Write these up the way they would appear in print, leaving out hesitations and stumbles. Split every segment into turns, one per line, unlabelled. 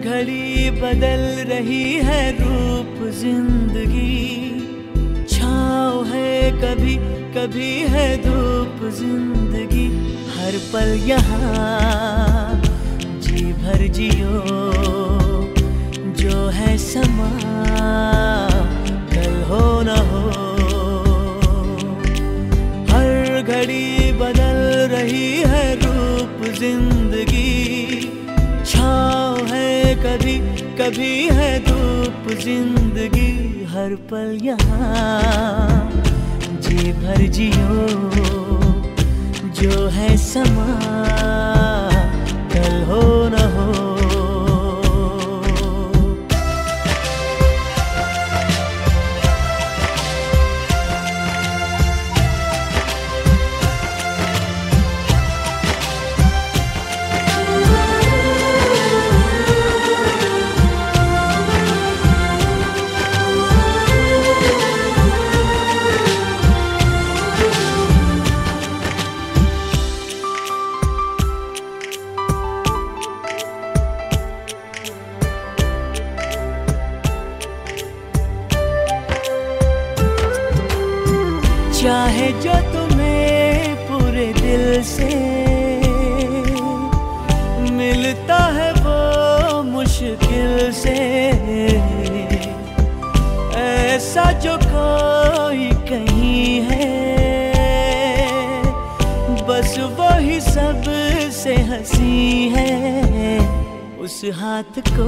घड़ी बदल रही है रूप जिंदगी, छाँव है कभी कभी है धूप जिंदगी। हर पल यहाँ जी भर जियो, जो है समा कल हो न हो। हर घड़ी बदल रही है रूप जिंदगी, छाँव है कभी कभी है धूप जिंदगी। हर पल यहाँ जी भर जियो, जो है समा कल हो न हो। चाहे जो तुम्हें पूरे दिल से मिलता है वो मुश्किल से, ऐसा जो कोई कहीं है बस वही सबसे हंसी है। उस हाथ को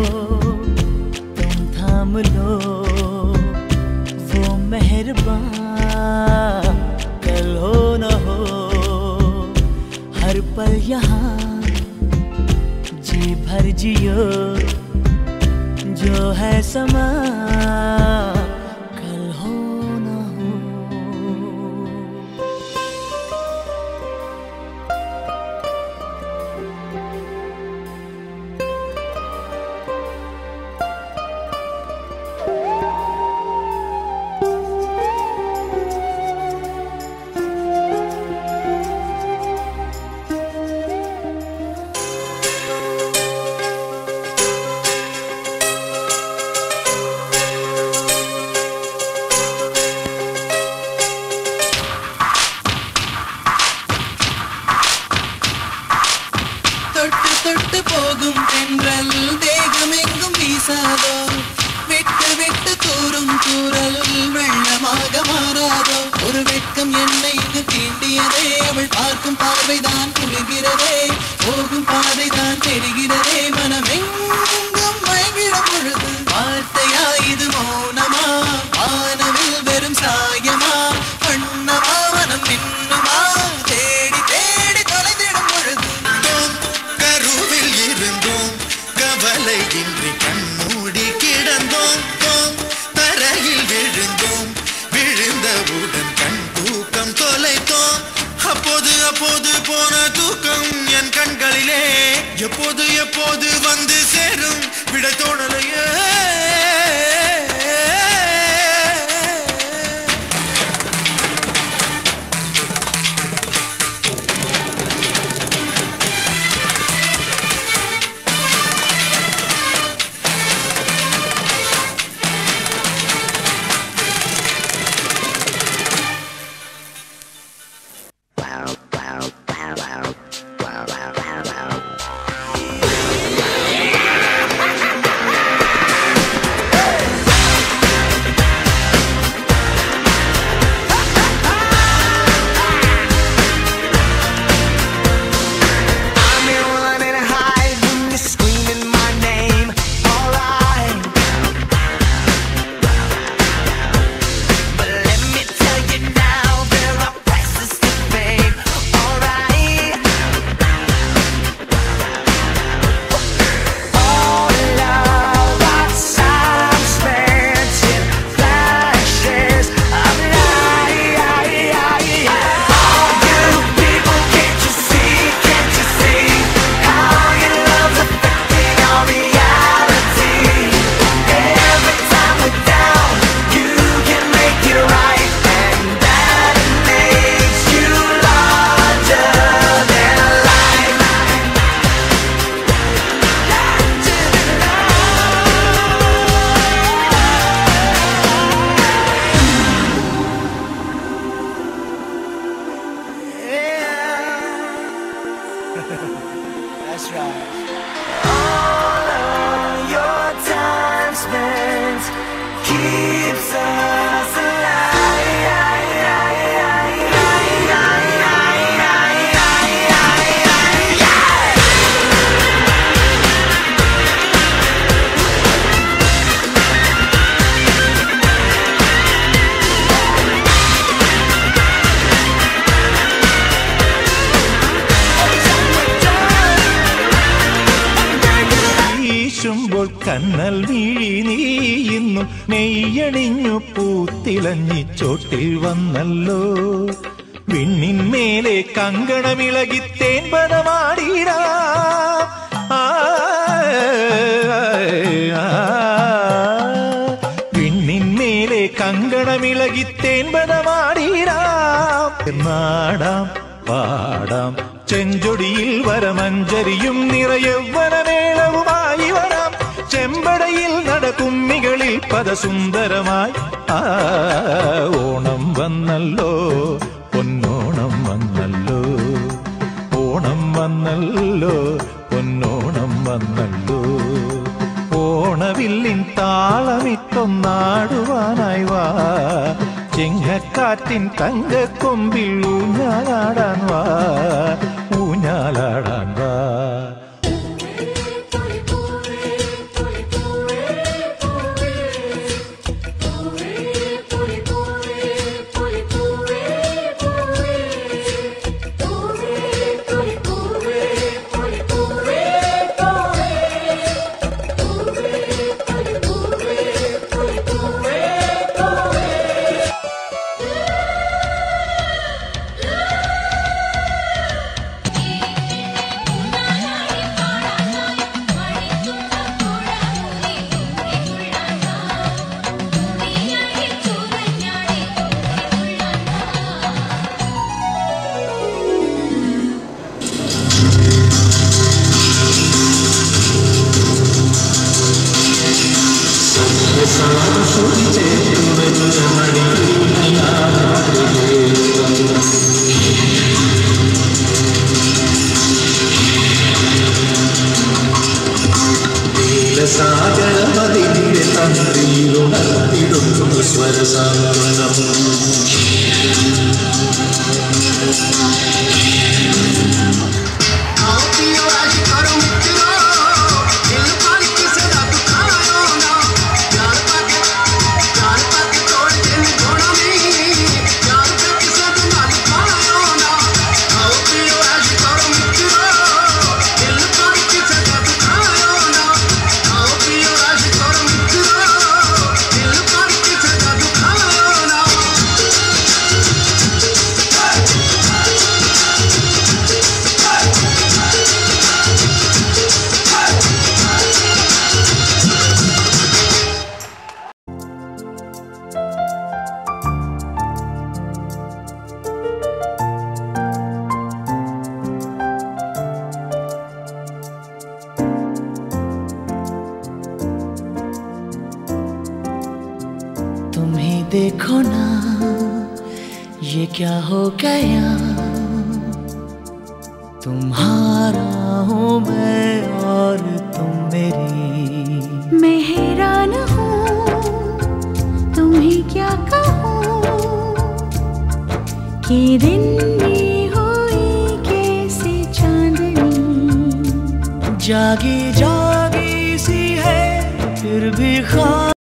तुम थाम लो, वो मेहरबान कल हो न हो। हर पल यहाँ जी भर जियो, जो है समा कल हो न हो।
தொட்டு போகும் தென்றல் தேகமெங்கும் வீசாதோ, விட்டு விட்டு தூரும் தூரல் வெள்ளமாக மாறாதோ. ஒரு வெட்கம் என்னை இங்கு தீண்டியதே, அவள் பார்க்கும் பார்வைதான் குளிர்கிறதே, போகும் பாதைதான் தெரிகிறதே. மனமெங்கும் மயங்கிடும் பொழுது வார்த்தையா இது மௌனமா, வானவில் வெறும் சாயமா, வண்ணமா மனம் மின்னுமா, தேடி தேடி தொலைந்திடும் பொழுது கவலையின்றி கண்மூடி கிடந்தோம், தரையில் விழுந்தோம், விழுந்தவுடன் கண் தூக்கம் தொலைத்தோம். அப்போது அப்போது போன தூக்கம் என் கண்களிலே எப்போது எப்போது வந்து சேரும் விட தோணலையே.
That's right. All of your time spent keeps us alive.
കണ്ണൽ വീഴി നീ ഇന്നും നെയ്യണിഞ്ഞു പൂത്തിളഞ്ഞി ചോട്ടിൽ വന്നല്ലോ വിണ്ണിന്മേലെ കങ്കണമിളകി തേൻപദമാടിടാ വിണ്ണിന്മേലെ കങ്കണമിളകി തേൻപദമാടിടാ നാടാം പാടാം ചെഞ്ചൊടിയിൽ വരമഞ്ചരിയും നിറയൗവനമേളവുമായി വരാം ചെമ്പടയിൽ നടക്കുമ്മികളിൽ പദസുന്ദരമായി ഓണം വന്നല്ലോ പൊന്നോണം വന്നല്ലോ ഓണം വന്നല്ലോ പൊന്നോണം വന്നല്ലോ ഓണവില്ലിൻ താളമിട്ടൊന്നാടുവാനായി വാ ചെങ്ങക്കാറ്റിൻ തങ്കക്കൊമ്പിൽ ഊഞ്ഞാലാടാൻ വാ ഊഞ്ഞാലാടാൻ വാ സാഗരമതിന്റെ തന്ത്രിയിലുണർത്തിടുന്നു സ്വരസാഗരം
देखो ना ये क्या हो गया तुम्हारा हूँ मैं और तुम मेरी
मैं हैरान हूँ तुम्हें क्या कहूँ कि दिन में हुई कैसे चांदनी
जागी जागी सी है फिर भी